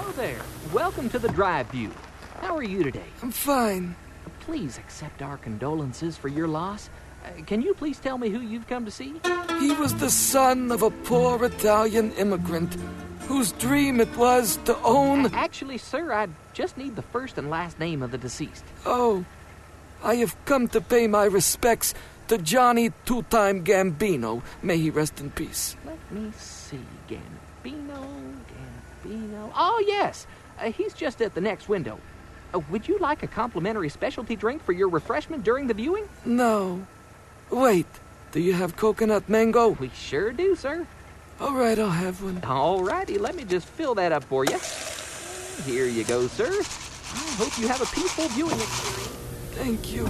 Hello there. Welcome to the drive-view. How are you today? I'm fine. Please accept our condolences for your loss. Can you please tell me who you've come to see? He was the son of a poor Italian immigrant whose dream it was to own... Actually, sir, I just need the first and last name of the deceased. Oh, I have come to pay my respects to Johnny Two-Time Gambino. May he rest in peace. Let me see. Gambino. Oh, yes. He's just at the next window. Would you like a complimentary specialty drink for your refreshment during the viewing? No. Wait, do you have coconut mango? We sure do, sir. All right, I'll have one. All righty, let me just fill that up for you. Here you go, sir. I hope you have a peaceful viewing experience. Thank you.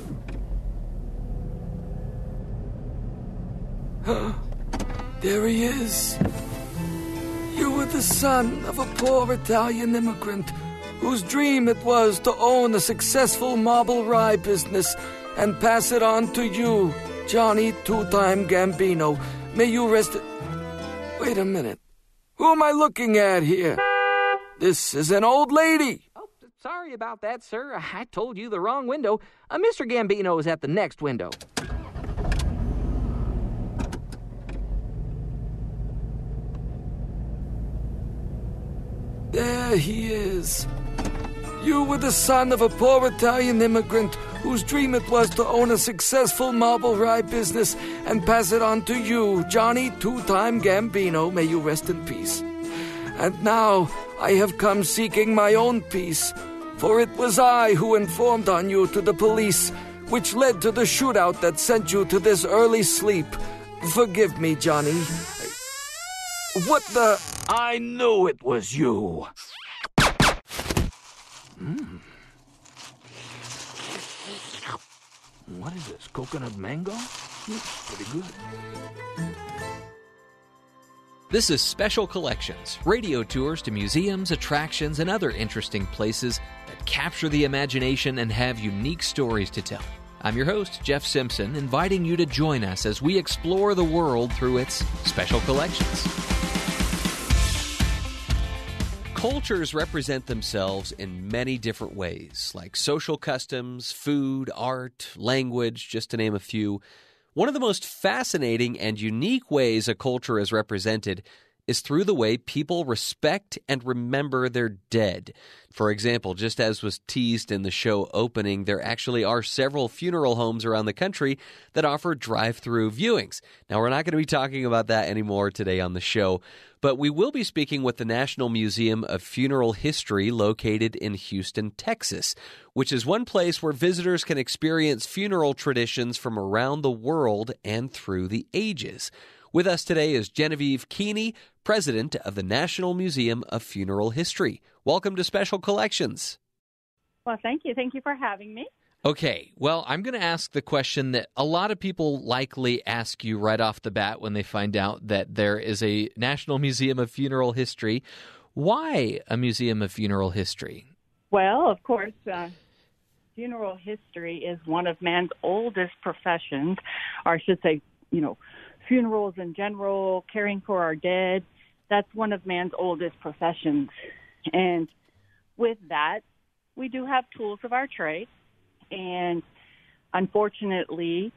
There he is. You were the son of a poor Italian immigrant whose dream it was to own a successful marble rye business and pass it on to you, Johnny Two-Time Gambino. May you rest... Wait a minute. Who am I looking at here? This is an old lady. Oh, sorry about that, sir. I told you the wrong window. Mr. Gambino is at the next window. There he is. You were the son of a poor Italian immigrant whose dream it was to own a successful marble rye business and pass it on to you, Johnny Two-Time Gambino. May you rest in peace. And now I have come seeking my own peace, for it was I who informed on you to the police, which led to the shootout that sent you to this early sleep. Forgive me, Johnny. What the... I knew it was you. What is this, coconut mango? Pretty good. This is Special Collections, radio tours to museums, attractions, and other interesting places that capture the imagination and have unique stories to tell. I'm your host, Jeff Simpson, inviting you to join us as we explore the world through its Special Collections. Cultures represent themselves in many different ways, like social customs, food, art, language, just to name a few. One of the most fascinating and unique ways a culture is represented is through the way people respect and remember their dead. For example, just as was teased in the show opening, there actually are several funeral homes around the country that offer drive-through viewings. Now, we're not going to be talking about that anymore today on the show, but we will be speaking with the National Museum of Funeral History located in Houston, Texas, which is one place where visitors can experience funeral traditions from around the world and through the ages. With us today is Genevieve Keeney, president of the National Museum of Funeral History. Welcome to Special Collections. Well, thank you. Thank you for having me. Okay, well, I'm going to ask the question that a lot of people likely ask you right off the bat when they find out that there is a National Museum of Funeral History. Why a Museum of Funeral History? Well, of course, funeral history is one of man's oldest professions, or I should say, funerals in general, caring for our dead. That's one of man's oldest professions. And with that, we do have tools of our trade. And unfortunately,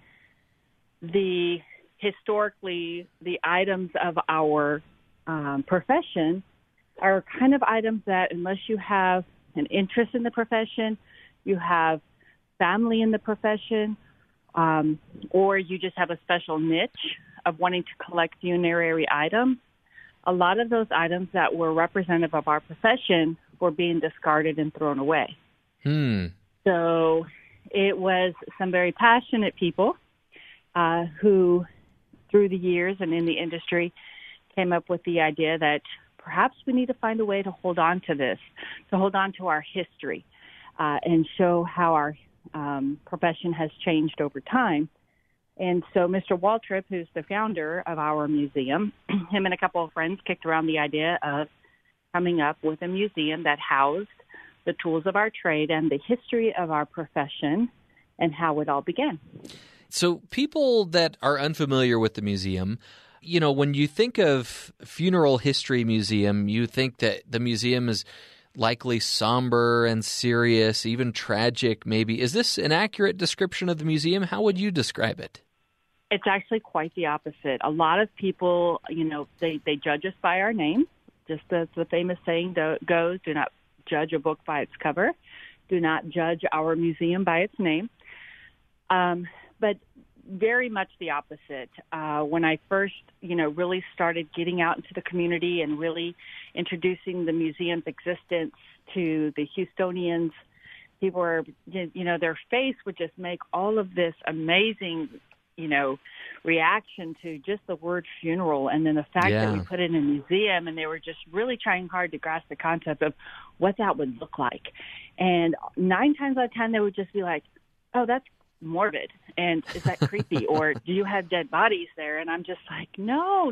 historically, the items of our profession are kind of items that unless you have an interest in the profession, you have family in the profession, or you just have a special niche of wanting to collect funerary items, a lot of those items that were representative of our profession were being discarded and thrown away. So it was some very passionate people who, through the years and in the industry, came up with the idea that perhaps we need to find a way to hold on to this, to hold on to our history, and show how our profession has changed over time. And so Mr. Waltrip, who's the founder of our museum, him and a couple of friends kicked around the idea of coming up with a museum that housed the tools of our trade and the history of our profession and how it all began. So people that are unfamiliar with the museum, You know, when you think of Funeral History Museum, you think that the museum is likely somber and serious, even tragic maybe. Is this an accurate description of the museum? How would you describe it? It's actually quite the opposite. A lot of people, they judge us by our name. Just as the famous saying goes, do not judge a book by its cover. Do not judge our museum by its name. But very much the opposite. When I first, really started getting out into the community and really introducing the museum's existence to the Houstonians, people were, their face would just make all of this amazing, reaction to just the word funeral, and then the fact that we put it in a museum, and they were just really trying hard to grasp the concept of what that would look like. And 9 times out of 10, they would just be like, oh, that's morbid, and is that creepy, or do you have dead bodies there? And I'm just like, no.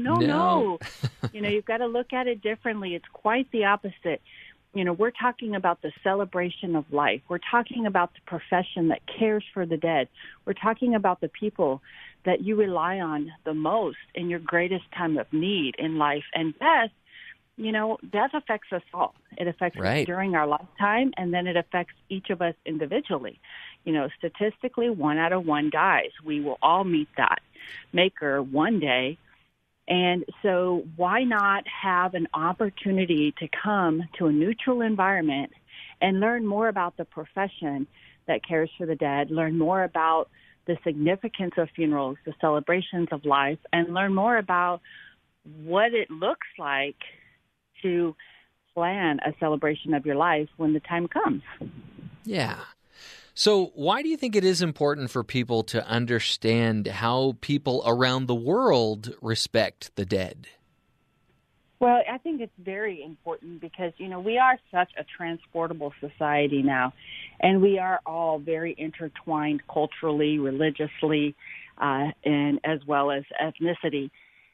You've got to look at it differently. It's quite the opposite. We're talking about the celebration of life. We're talking about the profession that cares for the dead. We're talking about the people that you rely on the most in your greatest time of need in life. And death, death affects us all. It affects us during our lifetime, and then it affects each of us individually. Statistically, 1 out of 1 dies. We will all meet that maker one day. And so why not have an opportunity to come to a neutral environment and learn more about the profession that cares for the dead, learn more about the significance of funerals, the celebrations of life, and learn more about what it looks like to plan a celebration of your life when the time comes. Yeah. So why do you think it is important for people to understand how people around the world respect the dead? Well, I think it's very important because, we are such a transportable society now, and we are all very intertwined culturally, religiously, and as well as ethnicity.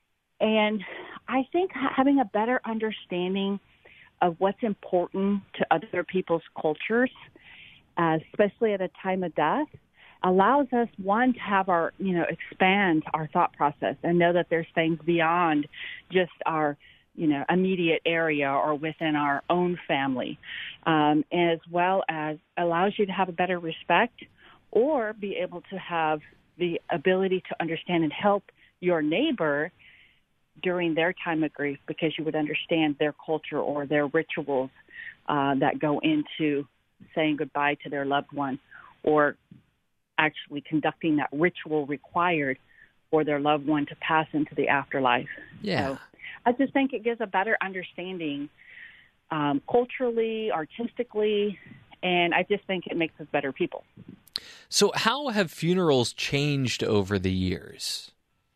And I think having a better understanding of what's important to other people's cultures, especially at a time of death, allows us, one, to have our, expand our thought process and know that there's things beyond just our, immediate area or within our own family, as well as allows you to have a better respect or be able to have the ability to understand and help your neighbor during their time of grief, because you would understand their culture or their rituals that go into saying goodbye to their loved one, or actually conducting that ritual required for their loved one to pass into the afterlife. Yeah. So I just think it gives a better understanding culturally, artistically, and I just think it makes us better people. So how have funerals changed over the years?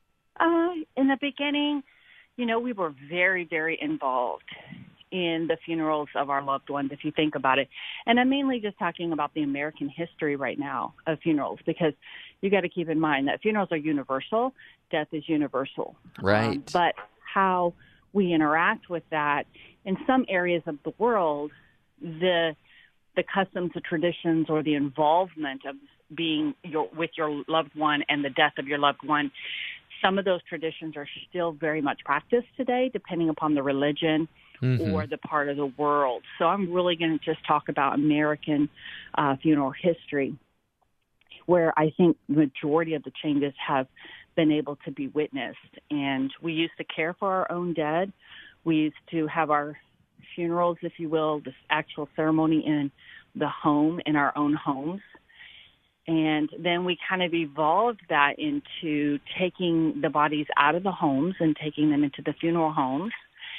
In the beginning, we were very, very involved in the funerals of our loved ones, if you think about it. And I'm mainly just talking about the American history right now of funerals, because you got to keep in mind that funerals are universal, death is universal. Right. But how we interact with that in some areas of the world, the customs, the traditions, or the involvement of being with your loved one and the death of your loved one, some of those traditions are still very much practiced today, depending upon the religion or the part of the world. So I'm really going to just talk about American funeral history, where I think the majority of the changes have been able to be witnessed. And we used to care for our own dead. We used to have our funerals, if you will, this actual ceremony in the home, in our own homes. And then we kind of evolved that into taking the bodies out of the homes and taking them into the funeral homes,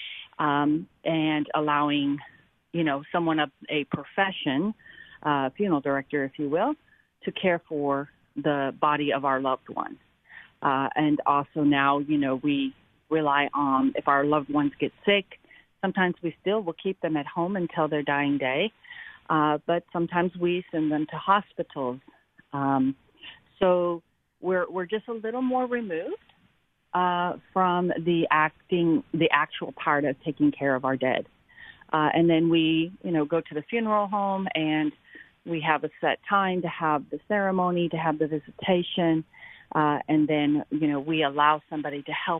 and allowing, someone of a profession, funeral director, if you will, to care for the body of our loved one. And also now, we rely on, if our loved ones get sick, sometimes we still will keep them at home until their dying day. But sometimes we send them to hospitals. So we're just a little more removed from the actual part of taking care of our dead. And then we, go to the funeral home, and we have a set time to have the ceremony, to have the visitation, and then, we allow somebody to help us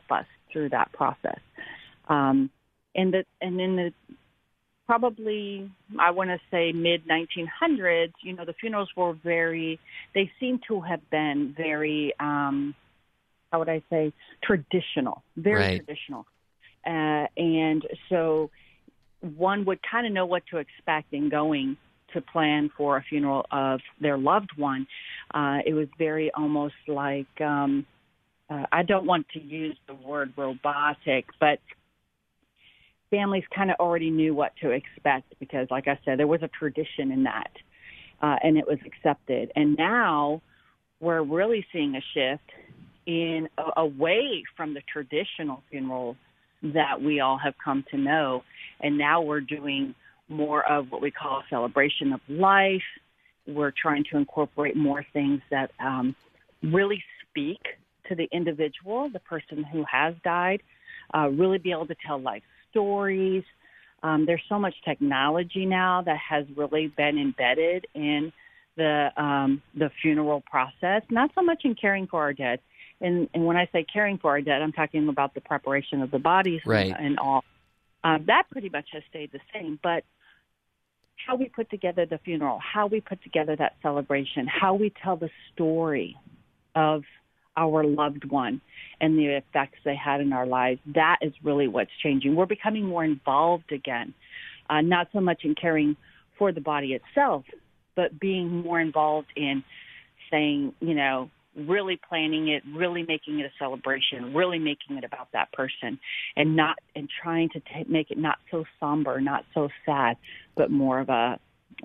through that process. And in the probably, I want to say mid-1900s, the funerals were they seem to have been very, how would I say, traditional, very traditional. And so one would kind of know what to expect in going to plan for a funeral of their loved one. It was very almost like, I don't want to use the word robotic, but families kind of already knew what to expect because, like I said, there was a tradition in that, and it was accepted. And now we're really seeing a shift away from the traditional funeral that we all have come to know, and now we're doing more of what we call a celebration of life. We're trying to incorporate more things that really speak to the individual, the person who has died, really be able to tell life stories. There's so much technology now that has really been embedded in the funeral process, not so much in caring for our dead. And when I say caring for our dead, I'm talking about the preparation of the bodies and all. That pretty much has stayed the same. But how we put together the funeral, how we put together that celebration, how we tell the story of our loved one and the effects they had in our lives, that is really what's changing. We're becoming more involved again, not so much in caring for the body itself, but being more involved in saying, really planning it, really making it a celebration, really making it about that person, and trying to make it not so somber, not so sad, but more of a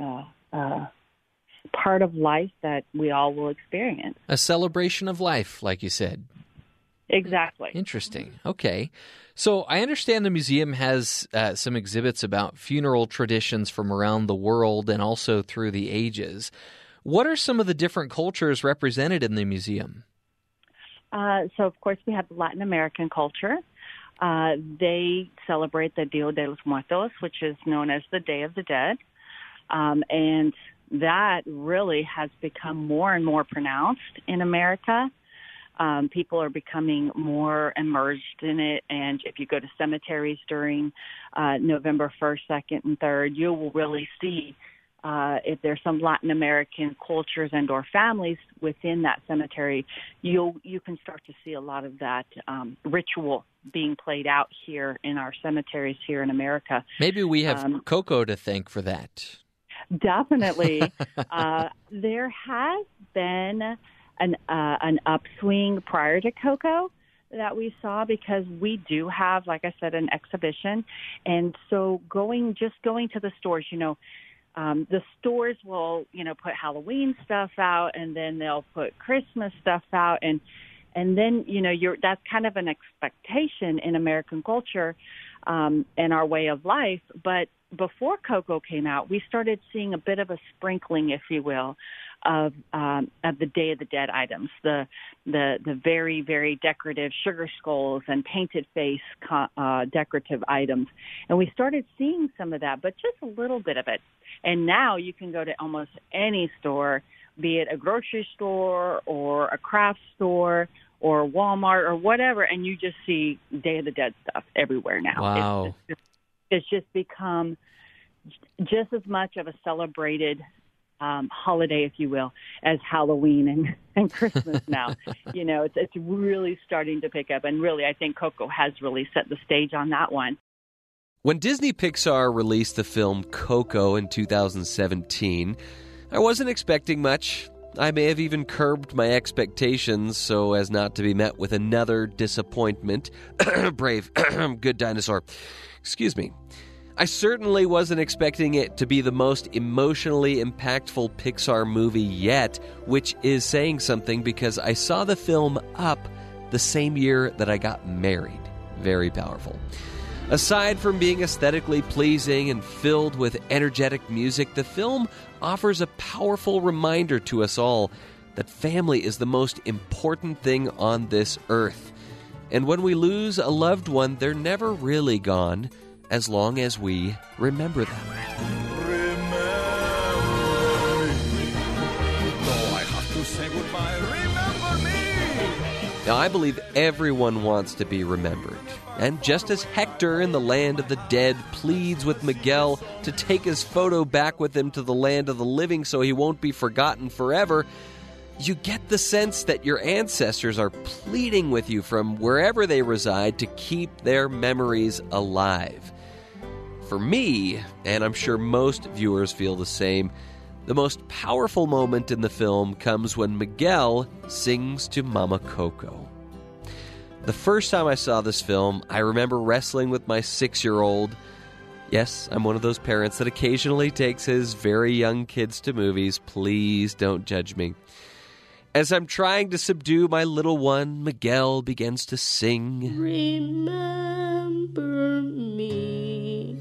part of life that we all will experience. A celebration of life, like you said. Exactly. Interesting. Okay. So I understand the museum has some exhibits about funeral traditions from around the world and also through the ages. What are some of the different cultures represented in the museum? So, of course, we have Latin American culture. They celebrate the Dia de los Muertos, which is known as the Day of the Dead. And that really has become more and more pronounced in America. People are becoming more immersed in it. And if you go to cemeteries during November 1st, 2nd, and 3rd, you will really see if there's some Latin American cultures and or families within that cemetery, you can start to see a lot of that ritual being played out here in our cemeteries here in America. Maybe we have Coco to thank for that. Definitely. There has been an upswing prior to Coco that we saw because we do have, like I said, an exhibition. And so going to the stores, the stores will, put Halloween stuff out, and then they'll put Christmas stuff out, and then that's kind of an expectation in American culture and our way of life. But before Coco came out, we started seeing a bit of a sprinkling, if you will, of the Day of the Dead items, the very, very decorative sugar skulls and painted face decorative items. And we started seeing some of that, but just a little bit of it. And now you can go to almost any store, be it a grocery store or a craft store or Walmart or whatever, and you just see Day of the Dead stuff everywhere now. Wow. It's just become just as much of a celebrated holiday, if you will, as Halloween and Christmas now. It's really starting to pick up. And really, I think Coco has really set the stage on that one. When Disney Pixar released the film Coco in 2017, I wasn't expecting much. I may have even curbed my expectations so as not to be met with another disappointment. Brave. Good dinosaur. Excuse me. I certainly wasn't expecting it to be the most emotionally impactful Pixar movie yet, which is saying something because I saw the film Up the same year that I got married. Very powerful. Aside from being aesthetically pleasing and filled with energetic music, the film offers a powerful reminder to us all that family is the most important thing on this earth. And when we lose a loved one, they're never really gone, as long as we remember them. Remember me. No, I have to say goodbye. Remember me. Now, I believe everyone wants to be remembered. And just as Hector in the land of the dead pleads with Miguel to take his photo back with him to the land of the living so he won't be forgotten forever, you get the sense that your ancestors are pleading with you from wherever they reside to keep their memories alive. For me, and I'm sure most viewers feel the same, the most powerful moment in the film comes when Miguel sings to Mama Coco. The first time I saw this film, I remember wrestling with my 6-year-old. Yes, I'm one of those parents that occasionally takes his very young kids to movies. Please don't judge me. As I'm trying to subdue my little one, Miguel begins to sing. Remember me,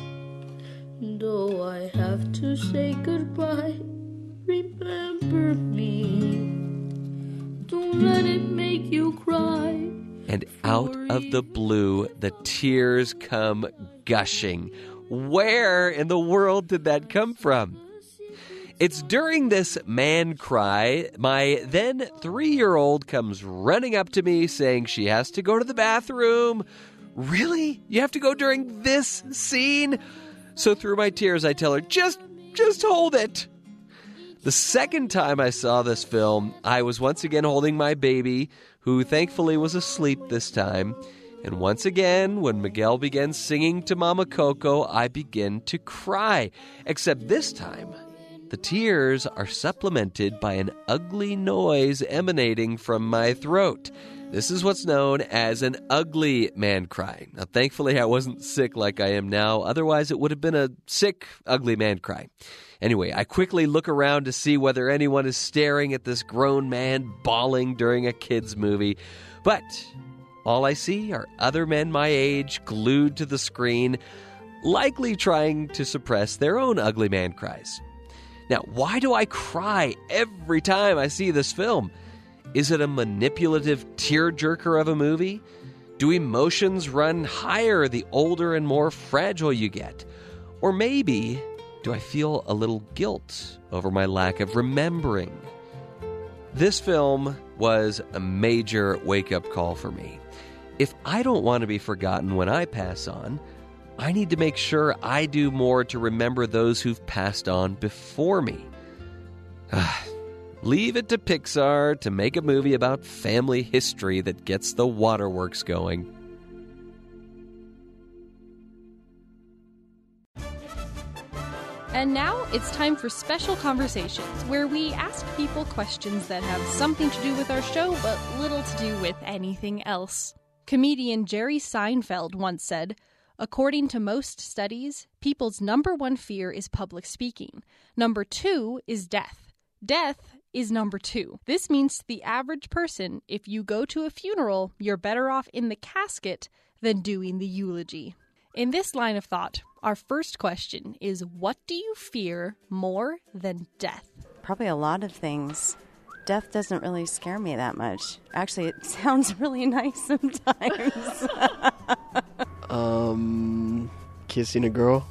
though I have to say goodbye. Remember me, don't let it make you cry. And out of the blue, the tears come gushing. Where in the world did that come from? It's during this man cry, my then 3-year-old comes running up to me saying she has to go to the bathroom. Really? You have to go during this scene? So through my tears, I tell her, just hold it. The second time I saw this film, I was once again holding my baby, who thankfully was asleep this time. And once again, when Miguel began singing to Mama Coco, I begin to cry. Except this time, the tears are supplemented by an ugly noise emanating from my throat. This is what's known as an ugly man cry. Now, thankfully, I wasn't sick like I am now. Otherwise, it would have been a sick, ugly man cry. Anyway, I quickly look around to see whether anyone is staring at this grown man bawling during a kid's movie. But all I see are other men my age glued to the screen, likely trying to suppress their own ugly man cries. Now, why do I cry every time I see this film? Is it a manipulative tearjerker of a movie? Do emotions run higher the older and more fragile you get? Or maybe, do I feel a little guilt over my lack of remembering? This film was a major wake-up call for me. If I don't want to be forgotten when I pass on, I need to make sure I do more to remember those who've passed on before me. Leave it to Pixar to make a movie about family history that gets the waterworks going. And now it's time for Special Conversations, where we ask people questions that have something to do with our show, but little to do with anything else. Comedian Jerry Seinfeld once said, "According to most studies, people's number one fear is public speaking. Number 2 is death. Death is number 2. This means to the average person, if you go to a funeral, you're better off in the casket than doing the eulogy." In this line of thought, our first question is, what do you fear more than death? Probably a lot of things. Death doesn't really scare me that much. Actually, it sounds really nice sometimes. Kissing a girl.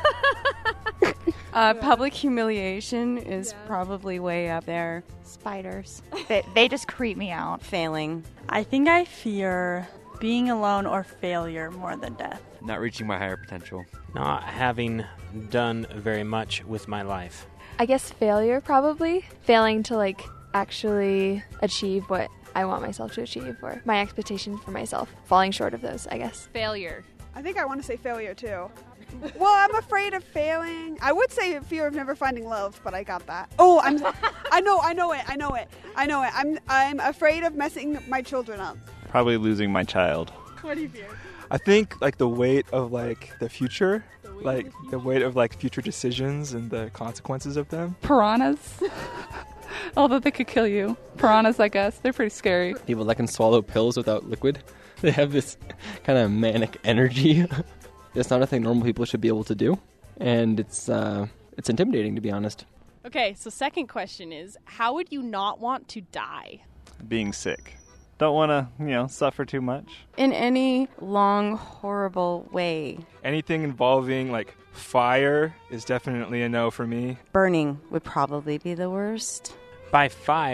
Public humiliation is probably way up there. Spiders. They just creep me out. Failing. I think I fear being alone or failure more than death. Not reaching my higher potential. Not having done very much with my life. I guess failure, probably. Failing to, actually achieve what I want myself to achieve, or my expectations for myself. Falling short of those, I guess. Failure. I think I want to say failure, too. Well, I'm afraid of failing. I would say fear of never finding love, but I got that. Oh, I know it. I'm afraid of messing my children up. Probably losing my child. What do you fear? I think the weight of the future, the weight of future decisions and the consequences of them. Piranhas. Although they could kill you. Piranhas, I guess. They're pretty scary. People that can swallow pills without liquid. They have this kind of manic energy. It's not a thing normal people should be able to do. And it's intimidating, to be honest. Okay, so second question is, how would you not want to die? Being sick. Don't want to, suffer too much. In any long, horrible way. Anything involving, fire is definitely a no for me. Burning would probably be the worst. By fire.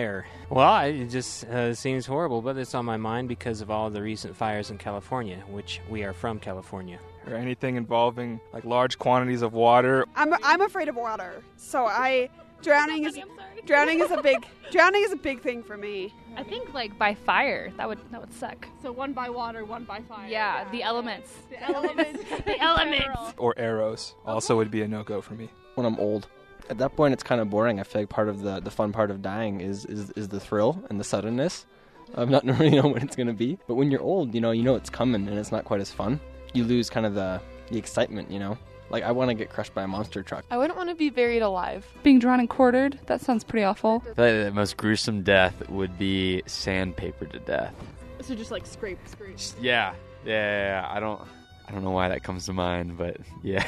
Well, it just seems horrible, but it's on my mind because of all the recent fires in California, which we are from California. Or anything involving like large quantities of water. I'm afraid of water, so drowning is a big thing for me. I think like by fire, that would suck. So one by water, one by fire. Yeah, the elements. The elements. The elements. Or arrows also would be a no-go for me. When I'm old. At that point, it's kind of boring. I feel like part of the fun part of dying is the thrill and the suddenness of not really knowing when it's going to be. But when you're old, you know it's coming and it's not quite as fun. You lose kind of the excitement, Like, I want to get crushed by a monster truck. I wouldn't want to be buried alive. Being drawn and quartered, that sounds pretty awful. I feel like the most gruesome death would be sandpapered to death. So just like scrape. Yeah. I don't know why that comes to mind, but yeah.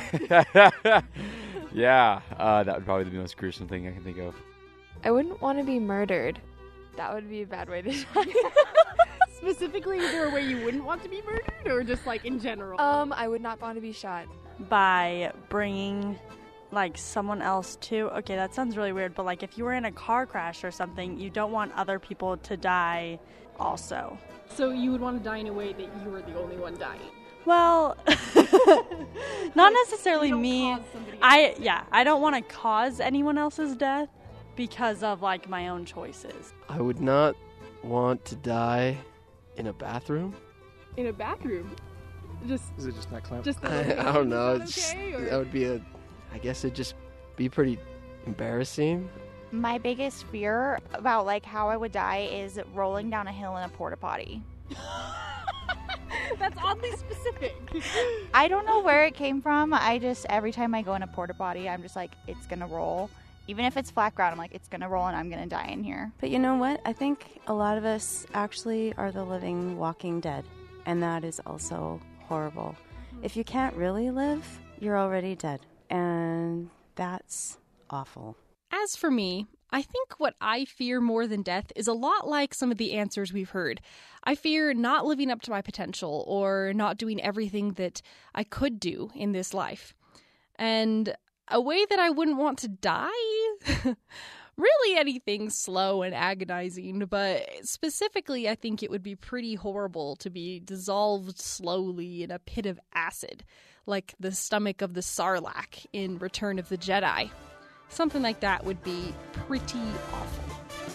Yeah, that would probably be the most gruesome thing I can think of. I wouldn't want to be murdered. That would be a bad way to die. Specifically, is there a way you wouldn't want to be murdered, or just like in general? I would not want to be shot. By bringing like someone else to. Okay, that sounds really weird, but like if you were in a car crash or something, you don't want other people to die also. So you would want to die in a way that you were the only one dying. Well, not necessarily me. I don't want to cause anyone else's death because of like my own choices. I would not want to die in a bathroom. In a bathroom? Is it just not clever? I don't know. Okay, that would be I guess it'd just be pretty embarrassing. My biggest fear about like how I would die is rolling down a hill in a porta potty. That's oddly specific. I don't know where it came from. Every time I go in a porta potty, I'm just like, it's gonna roll. Even if it's flat ground, I'm like, it's gonna roll and I'm gonna die in here. But you know what? I think a lot of us actually are the living walking dead. And that is also horrible. If you can't really live, you're already dead. And that's awful. As for me, I think what I fear more than death is a lot like some of the answers we've heard. I fear not living up to my potential or not doing everything that I could do in this life. And a way that I wouldn't want to die? Really anything slow and agonizing, but specifically I think it would be pretty horrible to be dissolved slowly in a pit of acid, like the stomach of the Sarlacc in Return of the Jedi. Something like that would be pretty awful.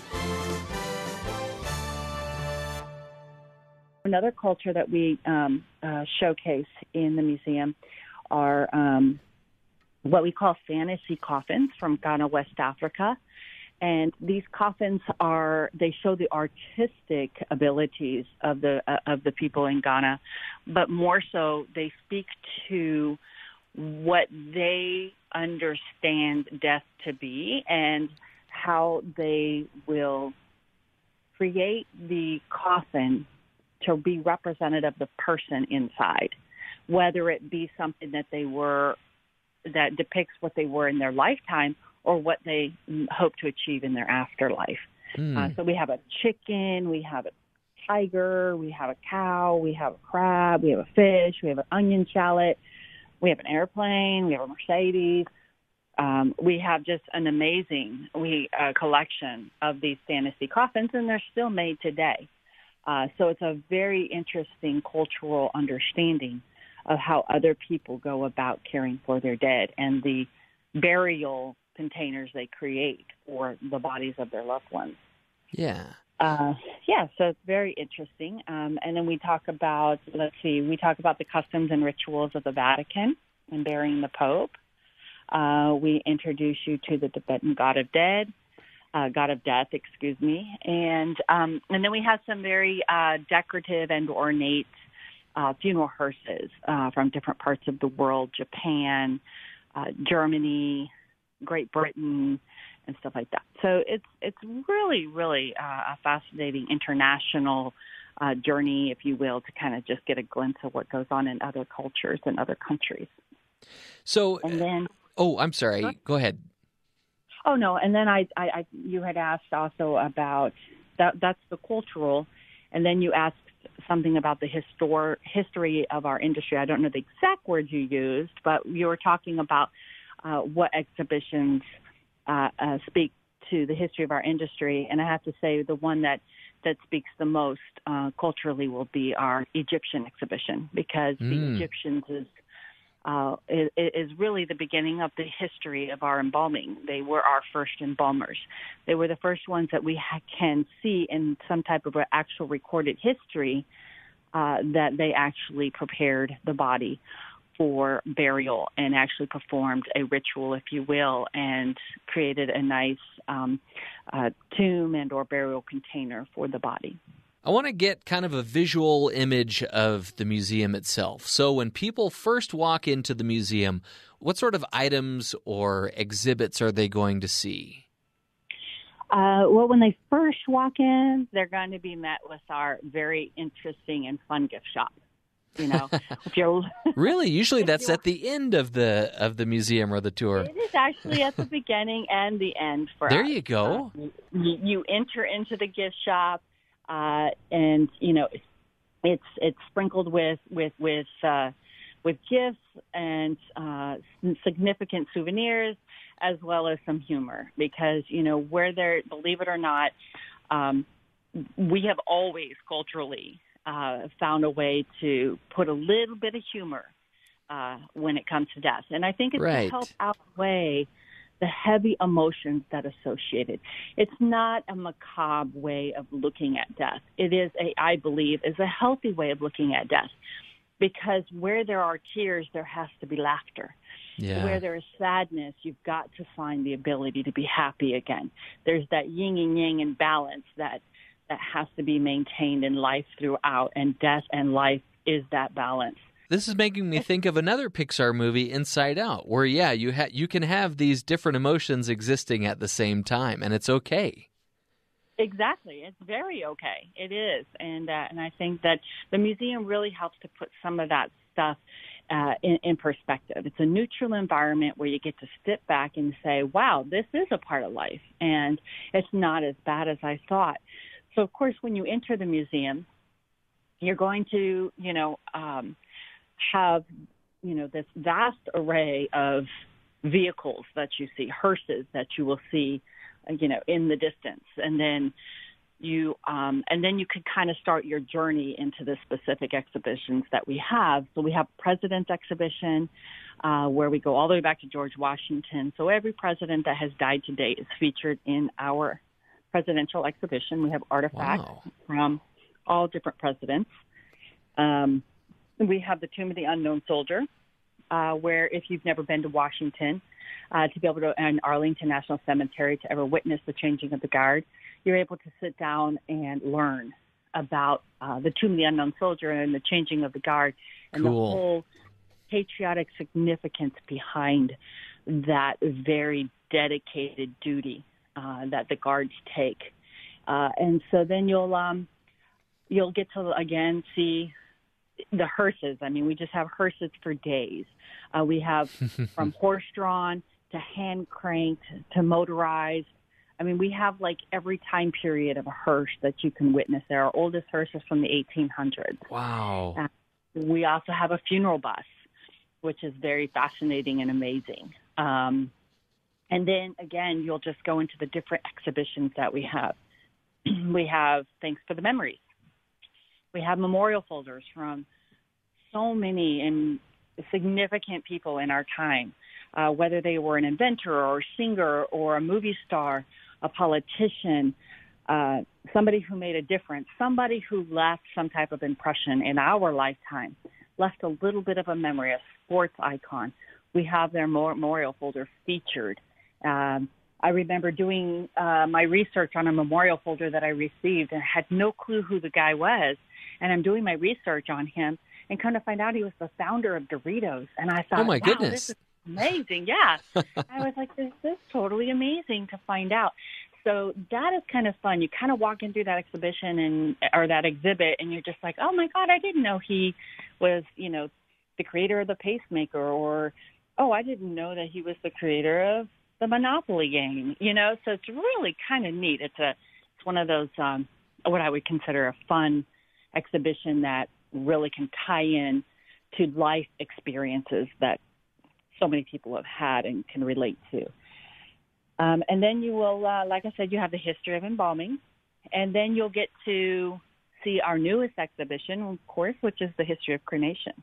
Another culture that we showcase in the museum are what we call fantasy coffins from Ghana, West Africa. And these coffins they show the artistic abilities of the people in Ghana, but more so they speak to what they understand death to be and how they will create the coffin to be representative of the person inside, whether it be something that that depicts what they were in their lifetime or what they hope to achieve in their afterlife. So we have a chicken, we have a tiger, we have a cow, we have a crab, we have a fish, we have an onion shallot, we have an airplane, we have a Mercedes. We have just an amazing collection of these fantasy coffins, and they're still made today. So it's a very interesting cultural understanding of how other people go about caring for their dead and the burial containers they create for the bodies of their loved ones. Yeah. So it's very interesting. And then we talk about, the customs and rituals of the Vatican and burying the Pope. We introduce you to the Tibetan God of Death, and then we have some very decorative and ornate funeral hearses from different parts of the world: Japan, Germany, Great Britain, and stuff like that. So it's really, really a fascinating international journey, if you will, to kind of just get a glimpse of what goes on in other cultures and other countries. So, and then, I'm sorry. Go ahead. Oh no, and then you had asked also about that. That's the cultural, and then you asked something about the history of our industry. I don't know the exact words you used, but you were talking about what exhibitions speak to the history of our industry. And I have to say the one that speaks the most culturally will be our Egyptian exhibition, because the Egyptians is really the beginning of the history of our embalming. They were our first embalmers. They were the first ones that we can see in some type of actual recorded history that they actually prepared the body for burial and actually performed a ritual, if you will, and created a nice tomb and or burial container for the body. I want to get kind of a visual image of the museum itself. So when people first walk into the museum, what sort of items or exhibits are they going to see? Well, when they first walk in, they're going to be met with our very interesting and fun gift shop. You know, if you're really, usually that's at the end of the museum or the tour. It is actually at the beginning and the end for us. There you go. You enter into the gift shop, and you know it's sprinkled with gifts and significant souvenirs, as well as some humor, because you know where there, believe it or not, we have always culturally found a way to put a little bit of humor when it comes to death. And I think it's to help outweigh the heavy emotions that are associated. It's not a macabre way of looking at death. It is, I believe, is a healthy way of looking at death, because where there are tears, there has to be laughter. Yeah. Where there is sadness, you've got to find the ability to be happy again. There's that yin and yang and balance that has to be maintained in life throughout, and death and life is that balance. This is making me think of another Pixar movie, Inside Out, where you can have these different emotions existing at the same time, and it's okay. Exactly, it's very okay. It is, and I think that the museum really helps to put some of that stuff in perspective. It's a neutral environment where you get to sit back and say, "Wow, this is a part of life, and it's not as bad as I thought." So, of course, when you enter the museum, you're going to, have, this vast array of vehicles that you see, hearses that you will see, in the distance. And then you could kind of start your journey into the specific exhibitions that we have. So we have President's Exhibition, where we go all the way back to George Washington. So every president that has died to date is featured in our presidential exhibition. We have artifacts from all different presidents. We have the Tomb of the Unknown Soldier, where if you've never been to Washington, to be able to, and Arlington National Cemetery, to ever witness the changing of the guard, you're able to sit down and learn about the Tomb of the Unknown Soldier and the changing of the guard and the whole patriotic significance behind that very dedicated duty that the guards take. And so then you'll get to, again, see the hearses. I mean, we just have hearses for days. We have from horse-drawn to hand-cranked to motorized. I mean, we have like every time period of a hearse that you can witness there. Our oldest hearse is from the 1800s. Wow. We also have a funeral bus, which is very fascinating and amazing. And then, again, you'll just go into the different exhibitions that we have. We have Thanks for the Memories. We have memorial folders from so many and significant people in our time, whether they were an inventor or a singer or a movie star, a politician, somebody who made a difference, somebody who left some type of impression in our lifetime, left a little bit of a memory, a sports icon. We have their memorial folder featured. I remember doing my research on a memorial folder that I received and had no clue who the guy was. And I'm doing my research on him and kind of find out he was the founder of Doritos. And I thought, oh my goodness, this is amazing. Yeah. I was like, this is totally amazing to find out. So that is kind of fun. You kind of walk into that exhibition or that exhibit and you're just like, oh my God, I didn't know he was, the creator of the pacemaker, or, oh, I didn't know that he was the creator of the Monopoly game, So it's really kind of neat. It's one of those, what I would consider a fun exhibition that really can tie in to life experiences that so many people have had and can relate to. And then you will, like I said, you have the history of embalming. And then you'll get to see our newest exhibition, of course, which is the history of cremation.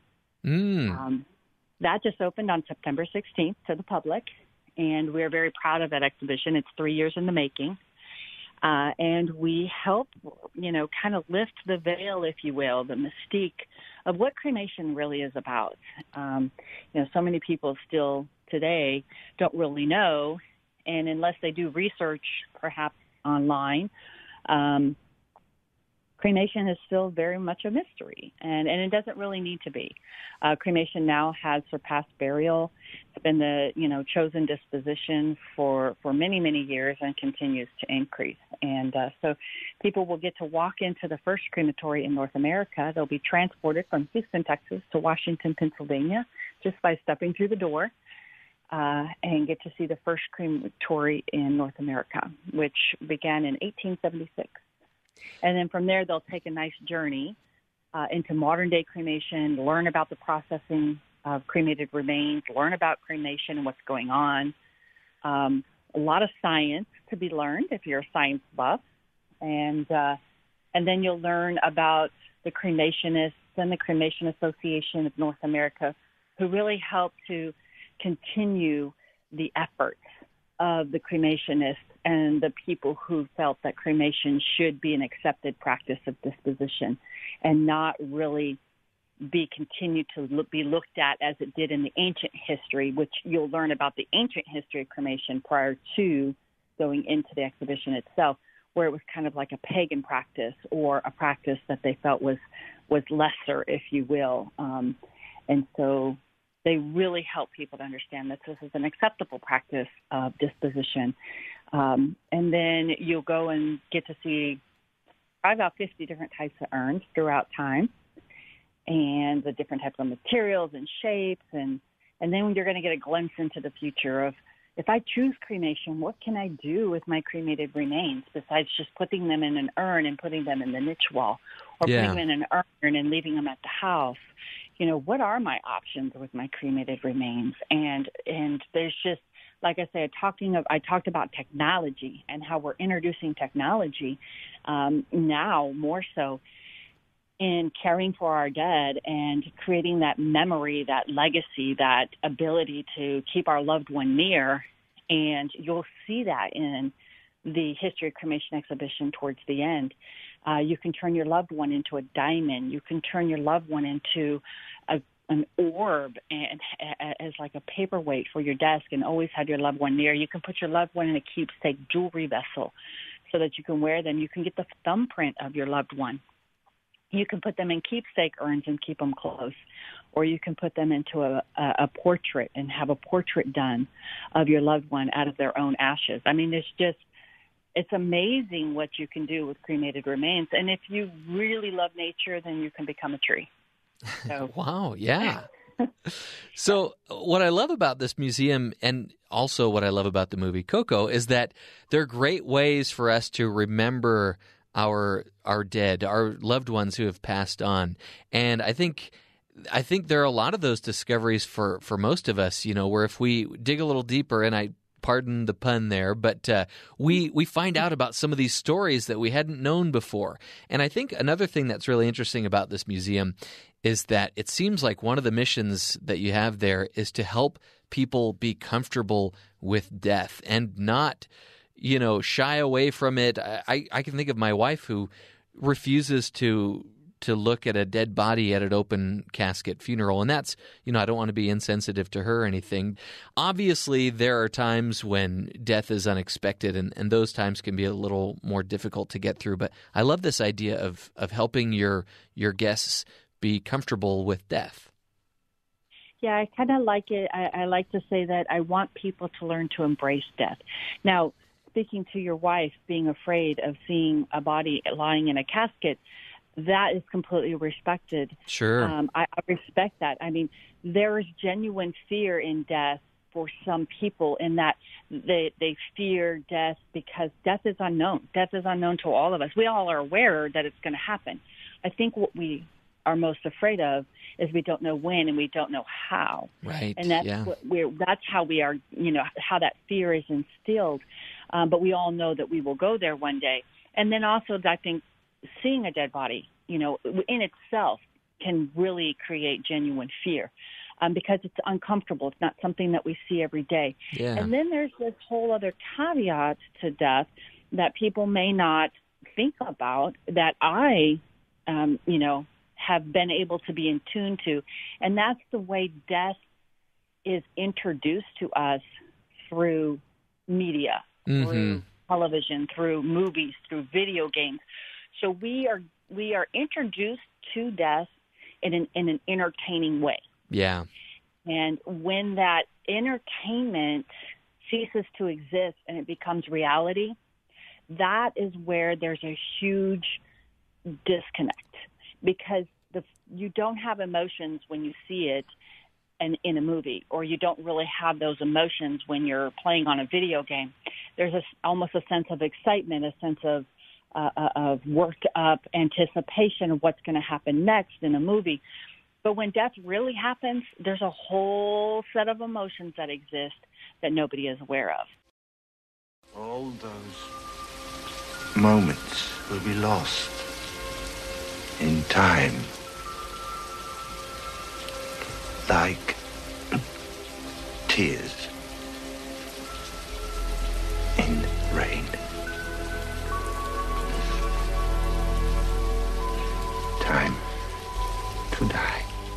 That just opened on September 16th to the public, and we're very proud of that exhibition. It's 3 years in the making. And we help, kind of lift the veil, if you will, the mystique of what cremation really is about. So many people still today don't really know, and unless they do research, perhaps online, cremation is still very much a mystery, and it doesn't really need to be. Cremation now has surpassed burial. It's been the chosen disposition for many, many years and continues to increase. And so people will get to walk into the first crematory in North America. They'll be transported from Houston, Texas to Washington, Pennsylvania, just by stepping through the door. And get to see the first crematory in North America, which began in 1876. And then from there, they'll take a nice journey into modern-day cremation, learn about the processing of cremated remains, learn about cremation and what's going on. A lot of science to be learned if you're a science buff. And then you'll learn about the cremationists and the Cremation Association of North America, who really help to continue the efforts of the cremationists and the people who felt that cremation should be an accepted practice of disposition and not really be continued to be looked at as it did in the ancient history, which you'll learn about the ancient history of cremation prior to going into the exhibition itself, where it was kind of like a pagan practice or a practice that they felt was lesser, if you will. And so they really help people to understand that this is an acceptable practice of disposition. And then you'll go and get to see probably about 50 different types of urns throughout time and the different types of materials and shapes. And then you're going to get a glimpse into the future of, if I choose cremation, what can I do with my cremated remains besides just putting them in an urn and putting them in the niche wall or putting them in an urn and leaving them at the house? What are my options with my cremated remains? And there's just, like I said, I talked about technology and how we're introducing technology now more so in caring for our dead and creating that memory, that legacy, that ability to keep our loved one near. And you'll see that in the History of Cremation exhibition towards the end. You can turn your loved one into a diamond. You can turn your loved one into an orb and as like a paperweight for your desk and always have your loved one near. You can put your loved one in a keepsake jewelry vessel so that you can wear them. You can get the thumbprint of your loved one. You can put them in keepsake urns and keep them close. Or you can put them into a portrait and have a portrait done of your loved one out of their own ashes. I mean, it's amazing what you can do with cremated remains. And if you really love nature, then you can become a tree. So. Wow, yeah. So what I love about this museum and also what I love about the movie Coco is that they're great ways for us to remember our dead, our loved ones who have passed on. And I think there are a lot of those discoveries for most of us, where if we dig a little deeper, and I pardon the pun there, but we find out about some of these stories that we hadn't known before. And I think another thing that's really interesting about this museum is that it seems like one of the missions that you have there is to help people be comfortable with death and not, shy away from it. I can think of my wife who refuses to look at a dead body at an open casket funeral. And that's, I don't want to be insensitive to her or anything. Obviously, there are times when death is unexpected, and those times can be a little more difficult to get through. But I love this idea of helping your guests be comfortable with death. Yeah, I kind of like it. I like to say that I want people to learn to embrace death. Now, speaking to your wife being afraid of seeing a body lying in a casket, that is completely respected. Sure. I respect that. I mean, there is genuine fear in death for some people in that they fear death because death is unknown. Death is unknown to all of us. We all are aware that it's going to happen. I think what we are most afraid of is we don't know when and we don't know how. Right. And that's yeah. that's how we are, how that fear is instilled. But we all know that we will go there one day. And then also, I think seeing a dead body, in itself can really create genuine fear. Because it's uncomfortable. It's not something that we see every day. Yeah. And then there's this whole other caveat to death that people may not think about that I, have been able to be in tune to. And that's the way death is introduced to us through media, through television, through movies, through video games. So we are introduced to death in an entertaining way. Yeah. And when that entertainment ceases to exist and it becomes reality, that is where there's a huge disconnect, because you don't have emotions when you see it in a movie, or you don't really have those emotions when you're playing on a video game. There's almost a sense of excitement, a sense of worked up anticipation of what's going to happen next in a movie. But when death really happens, there's a whole set of emotions that exist that nobody is aware of. All those moments will be lost in time, like tears in rain. Time to die.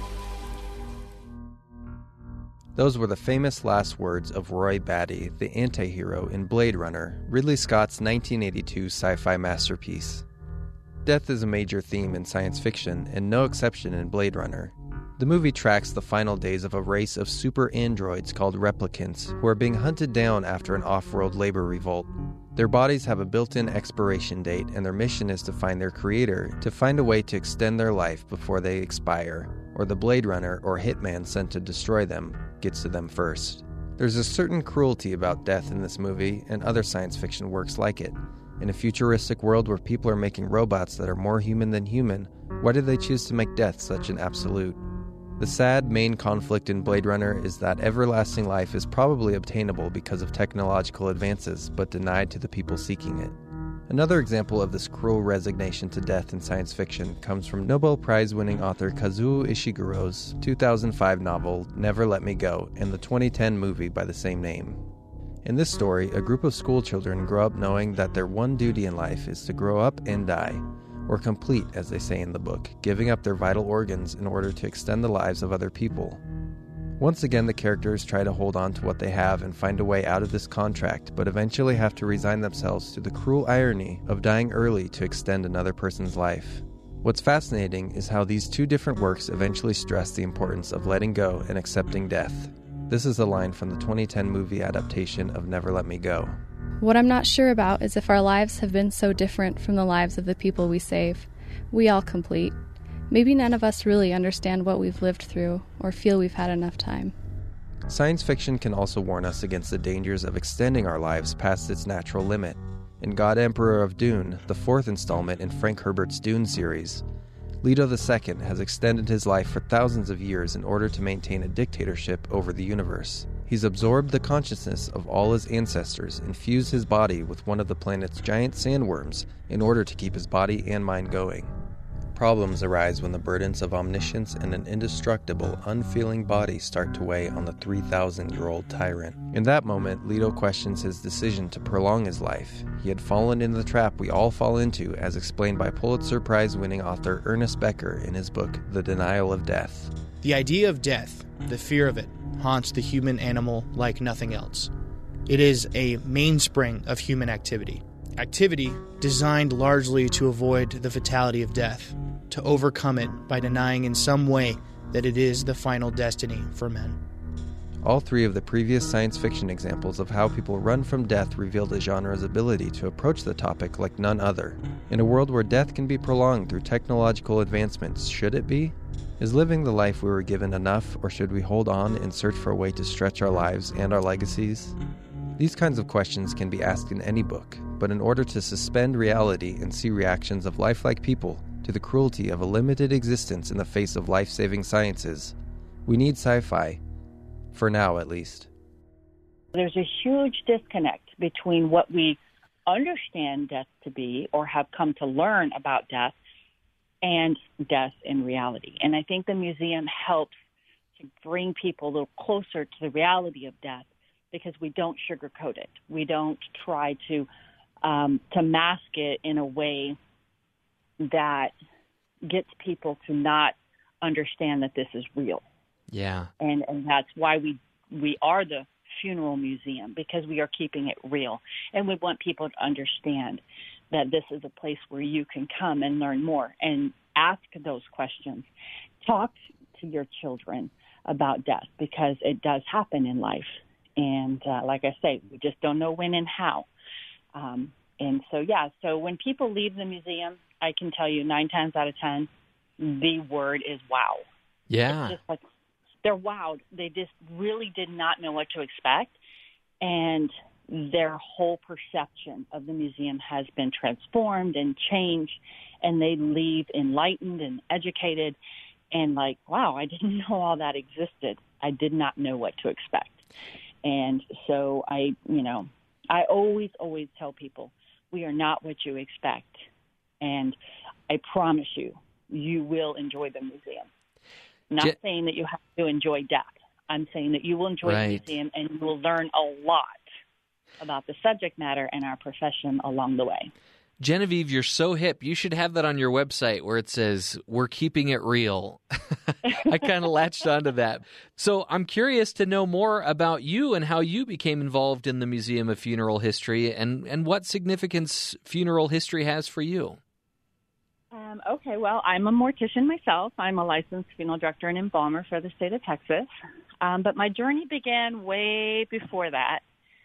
Those were the famous last words of Roy Batty, the anti-hero in Blade Runner, Ridley Scott's 1982 sci-fi masterpiece. Death is a major theme in science fiction, and no exception in Blade Runner. The movie tracks the final days of a race of super androids called replicants who are being hunted down after an off-world labor revolt. Their bodies have a built-in expiration date, and their mission is to find their creator, to find a way to extend their life before they expire, or the Blade Runner or hitman sent to destroy them gets to them first. There's a certain cruelty about death in this movie and other science fiction works like it. In a futuristic world where people are making robots that are more human than human, why did they choose to make death such an absolute? The sad main conflict in Blade Runner is that everlasting life is probably obtainable because of technological advances, but denied to the people seeking it. Another example of this cruel resignation to death in science fiction comes from Nobel Prize-winning author Kazuo Ishiguro's 2005 novel Never Let Me Go and the 2010 movie by the same name. In this story, a group of schoolchildren grow up knowing that their one duty in life is to grow up and die, or complete, as they say in the book, giving up their vital organs in order to extend the lives of other people. Once again, the characters try to hold on to what they have and find a way out of this contract, but eventually have to resign themselves to the cruel irony of dying early to extend another person's life. What's fascinating is how these two different works eventually stress the importance of letting go and accepting death. This is a line from the 2010 movie adaptation of Never Let Me Go. What I'm not sure about is if our lives have been so different from the lives of the people we save. We all complete. Maybe none of us really understand what we've lived through or feel we've had enough time. Science fiction can also warn us against the dangers of extending our lives past its natural limit. In God Emperor of Dune, the fourth installment in Frank Herbert's Dune series, Leto II has extended his life for thousands of years in order to maintain a dictatorship over the universe. He's absorbed the consciousness of all his ancestors and fused his body with one of the planet's giant sandworms in order to keep his body and mind going. Problems arise when the burdens of omniscience and an indestructible, unfeeling body start to weigh on the 3,000-year-old tyrant. In that moment, Leto questions his decision to prolong his life. He had fallen into the trap we all fall into, as explained by Pulitzer Prize-winning author Ernest Becker in his book, The Denial of Death. The idea of death, the fear of it, haunts the human animal like nothing else. It is a mainspring of human activity. Activity designed largely to avoid the fatality of death, to overcome it by denying in some way that it is the final destiny for men. All three of the previous science fiction examples of how people run from death reveal the genre's ability to approach the topic like none other. In a world where death can be prolonged through technological advancements, should it be? Is living the life we were given enough, or should we hold on and search for a way to stretch our lives and our legacies? These kinds of questions can be asked in any book, but in order to suspend reality and see reactions of lifelike people, to the cruelty of a limited existence in the face of life-saving sciences, we need sci-fi. For now, at least. There's a huge disconnect between what we understand death to be or have come to learn about death and death in reality. And I think the museum helps to bring people a little closer to the reality of death because we don't sugarcoat it. We don't try to mask it in a way that gets people to not understand that this is real. Yeah. And that's why we are the funeral museum, because we are keeping it real. And we want people to understand that this is a place where you can come and learn more and ask those questions. Talk to your children about death, because it does happen in life. And like I say, we just don't know when and how. And so when people leave the museum, I can tell you 9 times out of 10, the word is wow. Yeah. It's just like they're wowed. They just really did not know what to expect. And their whole perception of the museum has been transformed and changed. And they leave enlightened and educated and like, wow, I didn't know all that existed. I did not know what to expect. And so I always tell people, we are not what you expect. And I promise you, you will enjoy the museum. Not saying that you have to enjoy death. I'm saying that you will enjoy the museum and you will learn a lot about the subject matter and our profession along the way. Genevieve, you're so hip. You should have that on your website where it says, "We're keeping it real." I kind of latched onto that. So I'm curious to know more about you and how you became involved in the Museum of Funeral History and what significance funeral history has for you. Okay, well, I'm a mortician myself. I'm a licensed funeral director and embalmer for the state of Texas. But my journey began way before that.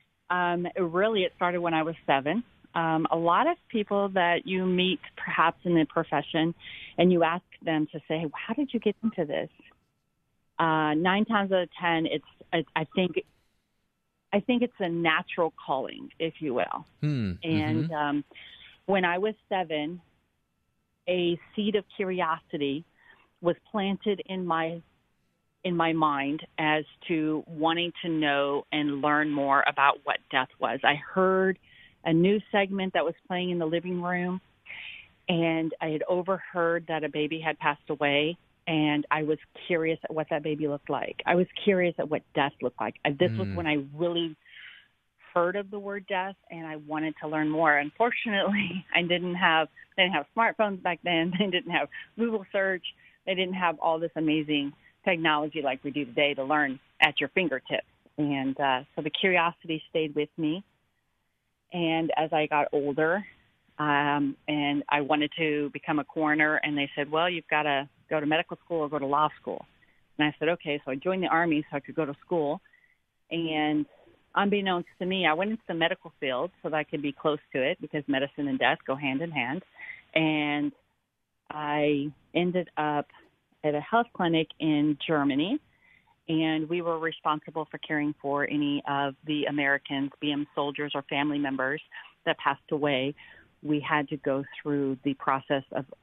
It started when I was 7. A lot of people that you meet perhaps in the profession and you ask them to say, how did you get into this? 9 times out of 10, I think it's a natural calling, if you will. And when I was 7, a seed of curiosity was planted in my mind as to wanting to know and learn more about what death was. I heard a news segment that was playing in the living room, and I had overheard that a baby had passed away, and I was curious at what that baby looked like. I was curious at what death looked like. This was when I really heard of the word death, and I wanted to learn more. Unfortunately, they didn't have smartphones back then. They didn't have Google search. They didn't have all this amazing technology like we do today to learn at your fingertips. And so the curiosity stayed with me. And as I got older, and I wanted to become a coroner, and they said, well, you've got to go to medical school or go to law school. And I said, okay. So I joined the Army so I could go to school. And unbeknownst to me, I went into the medical field so that I could be close to it, because medicine and death go hand in hand. And I ended up at a health clinic in Germany, and we were responsible for caring for any of the Americans, be them soldiers or family members that passed away. We had to go through the process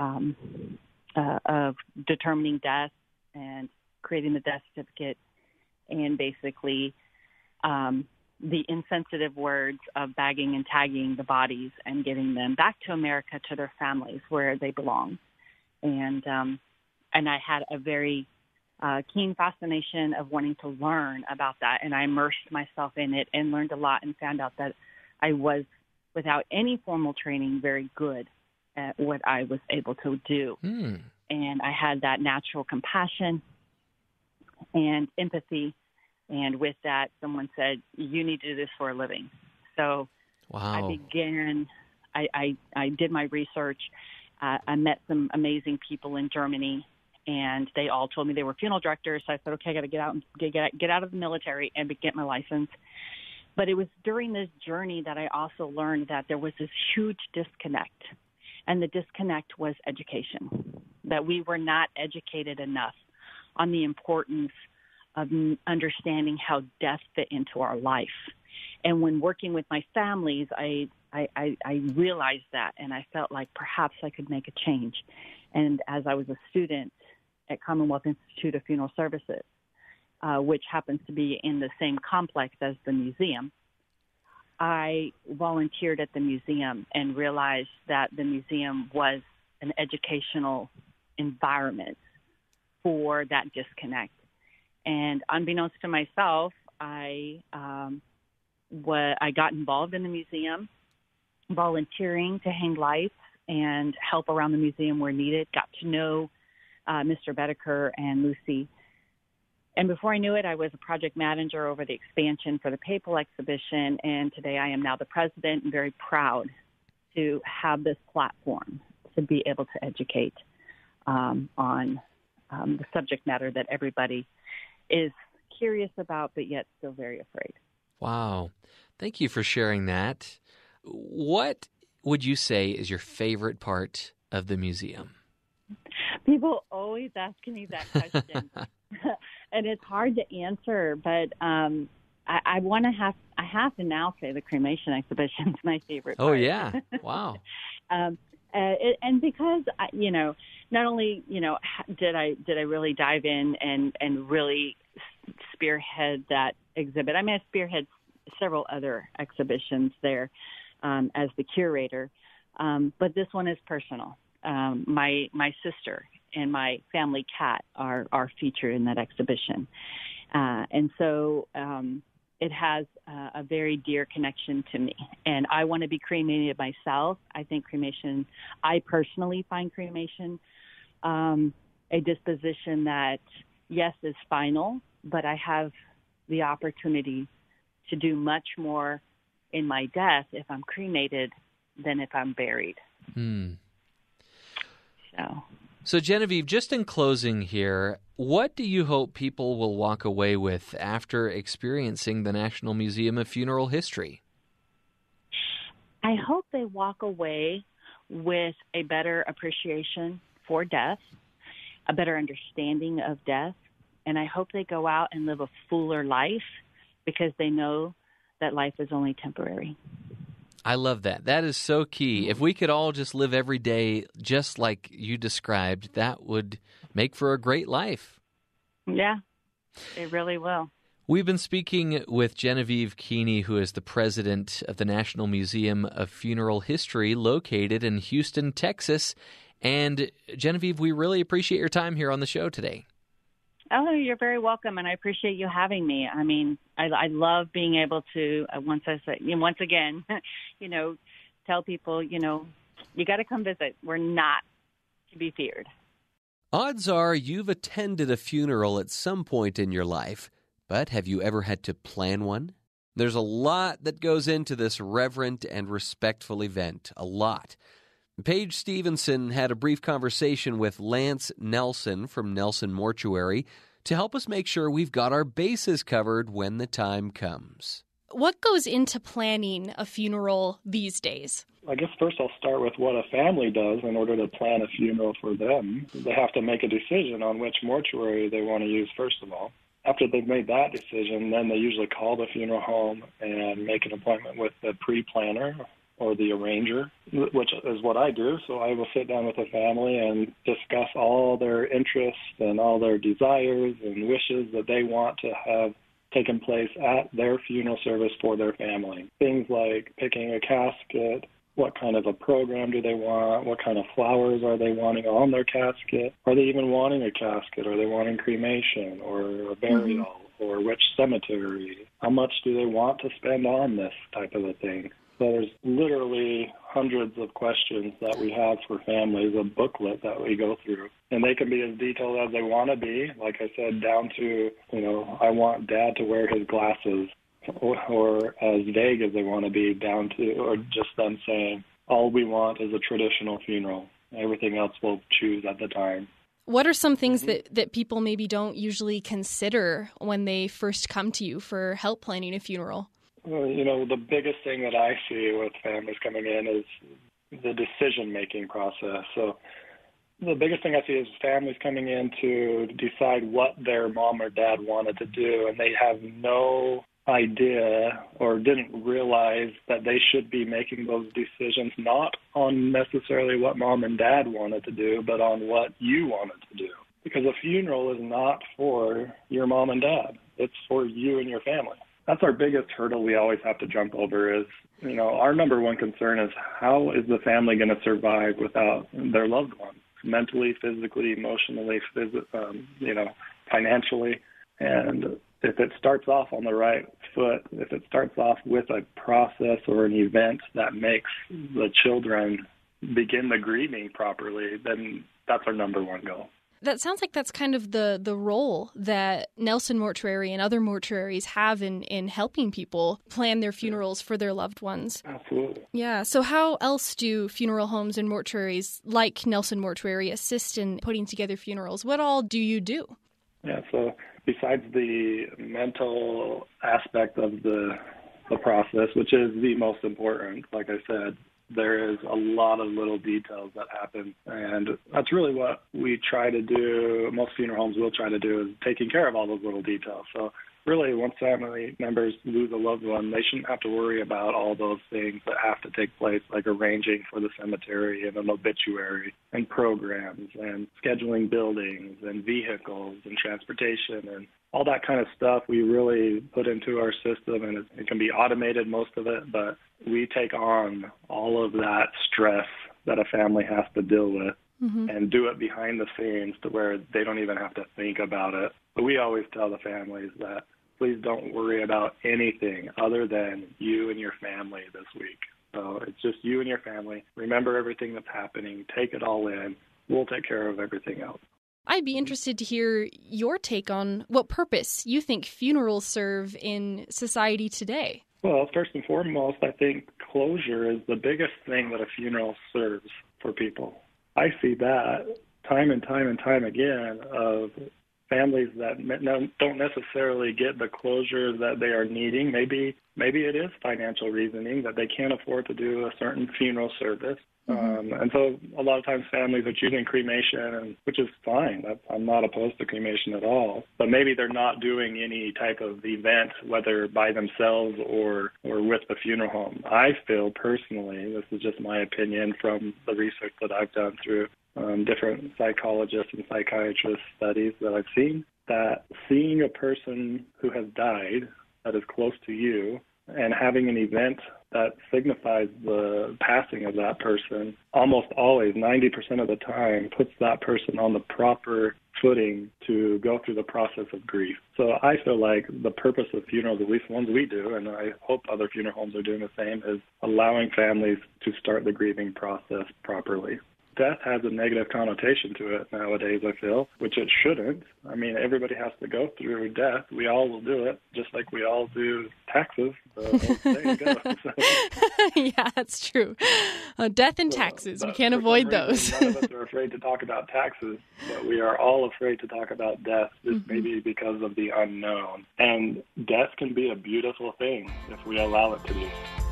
of determining death and creating the death certificate, and basically the insensitive words of bagging and tagging the bodies and getting them back to America to their families where they belong. And I had a very keen fascination of wanting to learn about that, and I immersed myself in it and learned a lot and found out that I was, without any formal training, very good at what I was able to do. And I had that natural compassion and empathy. And with that, someone said, you need to do this for a living. So I began, I did my research. I met some amazing people in Germany, and they all told me they were funeral directors. So I said, okay, I got to get out of the military and get my license. But it was during this journey that I also learned that there was this huge disconnect. And the disconnect was education, that we were not educated enough on the importance of understanding how death fit into our life. And when working with my families, I I realized that, and I felt like perhaps I could make a change. And as I was a student at Commonwealth Institute of Funeral Services, which happens to be in the same complex as the museum, I volunteered at the museum and realized that the museum was an educational environment for that disconnect. And unbeknownst to myself, I got involved in the museum, volunteering to hang lights and help around the museum where needed, got to know Mr. Bedeker and Lucy. And before I knew it, I was a project manager over the expansion for the Papal exhibition, and today I am now the president and very proud to have this platform to be able to educate on the subject matter that everybody is curious about, but yet still very afraid. Wow. Thank you for sharing that. What would you say is your favorite part of the museum? People always ask me that question, and it's hard to answer, but I have to now say the cremation exhibition is my favorite part. Oh, yeah. Wow. And because, not only, did I really dive in and really spearhead that exhibit. I mean, I spearhead several other exhibitions there as the curator, but this one is personal. My sister and my family cat are featured in that exhibition. And so it has a very dear connection to me. And I want to be cremated myself. I personally find cremation a disposition that, yes, is final, but I have the opportunity to do much more in my death if I'm cremated than if I'm buried. So Genevieve, just in closing here, what do you hope people will walk away with after experiencing the National Museum of Funeral History? I hope they walk away with a better appreciation for death, a better understanding of death, and I hope they go out and live a fuller life because they know that life is only temporary. I love that. That is so key. If we could all just live every day just like you described, that would make for a great life. Yeah, it really will. We've been speaking with Genevieve Keeney, who is the president of the National Museum of Funeral History located in Houston, Texas. And Genevieve, we really appreciate your time here on the show today. Oh, you're very welcome, and I appreciate you having me. I mean, I love being able to, once again, tell people, you got to come visit. We're not to be feared. Odds are you've attended a funeral at some point in your life, but have you ever had to plan one? There's a lot that goes into this reverent and respectful event, a lot. Paige Stevenson had a brief conversation with Lance Nelson from Nelson Mortuary to help us make sure we've got our bases covered when the time comes. What goes into planning a funeral these days? I guess first I'll start with what a family does in order to plan a funeral for them. They have to make a decision on which mortuary they want to use, first of all. After they've made that decision, then they usually call the funeral home and make an appointment with the pre-planner or the arranger, which is what I do. So I will sit down with the family and discuss all their interests and all their desires and wishes that they want to have taken place at their funeral service for their family. Things like picking a casket, what kind of a program do they want, what kind of flowers are they wanting on their casket, are they even wanting a casket, are they wanting cremation or a burial, or which cemetery, how much do they want to spend on this type of a thing. So there's literally hundreds of questions that we have for families, a booklet that we go through. And they can be as detailed as they want to be, like I said, down to, I want Dad to wear his glasses, or as vague as they want to be, down to, or just them saying, all we want is a traditional funeral. Everything else we'll choose at the time. What are some things that people maybe don't usually consider when they first come to you for help planning a funeral? Well, the biggest thing that I see with families coming in is the decision-making process. So the biggest thing I see is families coming in to decide what their mom or dad wanted to do, and they have no idea or didn't realize that they should be making those decisions not on necessarily what mom and dad wanted to do, but on what you wanted to do. Because a funeral is not for your mom and dad. It's for you and your family. That's our biggest hurdle we always have to jump over is, our number one concern is how is the family going to survive without their loved ones, mentally, physically, emotionally, financially. And if it starts off on the right foot, if it starts off with a process or an event that makes the children begin the grieving properly, then that's our number one goal. That sounds like that's kind of the role that Nelson Mortuary and other mortuaries have in helping people plan their funerals for their loved ones. Absolutely. Yeah. So how else do funeral homes and mortuaries like Nelson Mortuary assist in putting together funerals? What all do you do? Yeah, so besides the mental aspect of the process, which is the most important, like I said, there is a lot of little details that happen. And that's really what we try to do, most funeral homes will try to do, is taking care of all those little details. So really, once family members lose a loved one, they shouldn't have to worry about all those things that have to take place, like arranging for the cemetery and an obituary and programs and scheduling buildings and vehicles and transportation and all that kind of stuff we really put into our system, and it can be automated, most of it, but we take on all of that stress that a family has to deal with and do it behind the scenes to where they don't even have to think about it. But we always tell the families that please don't worry about anything other than you and your family this week. So it's just you and your family. Remember everything that's happening. Take it all in. We'll take care of everything else. I'd be interested to hear your take on what purpose you think funerals serve in society today. Well, first and foremost, I think closure is the biggest thing that a funeral serves for people. I see that time and time and time again of families that don't necessarily get the closure that they are needing. Maybe it is financial reasoning that they can't afford to do a certain funeral service. And so a lot of times families are choosing cremation, which is fine. I'm not opposed to cremation at all. But maybe they're not doing any type of event, whether by themselves or with the funeral home. I feel personally, this is just my opinion from the research that I've done through different psychologists and psychiatrist studies that I've seen, that seeing a person who has died that is close to you and having an event that signifies the passing of that person, almost always, 90% of the time, puts that person on the proper footing to go through the process of grief. So I feel like the purpose of funerals, at least ones we do, and I hope other funeral homes are doing the same, is allowing families to start the grieving process properly. Death has a negative connotation to it nowadays, I feel, which it shouldn't. I mean, everybody has to go through death. We all will do it, just like we all do taxes. So there you go. Yeah, that's true. Death and taxes, we can't avoid those. None of us are afraid to talk about taxes, but we are all afraid to talk about death, just maybe because of the unknown. And death can be a beautiful thing if we allow it to be.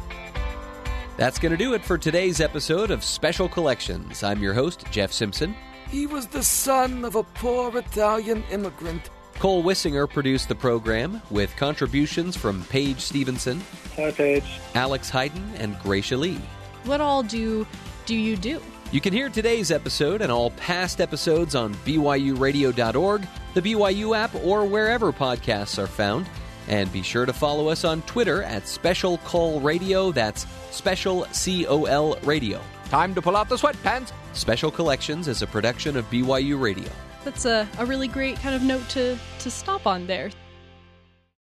That's going to do it for today's episode of Special Collections. I'm your host, Jeff Simpson. He was the son of a poor Italian immigrant. Cole Wissinger produced the program with contributions from Paige Stevenson, hi Paige, Alex Hayden, and Gracia Lee. What all do you do? You can hear today's episode and all past episodes on BYURadio.org, the BYU app, or wherever podcasts are found. And be sure to follow us on Twitter at Special Call Radio. That's Special COL Radio. Time to pull out the sweatpants. Special Collections is a production of BYU Radio. That's a really great kind of note to stop on there.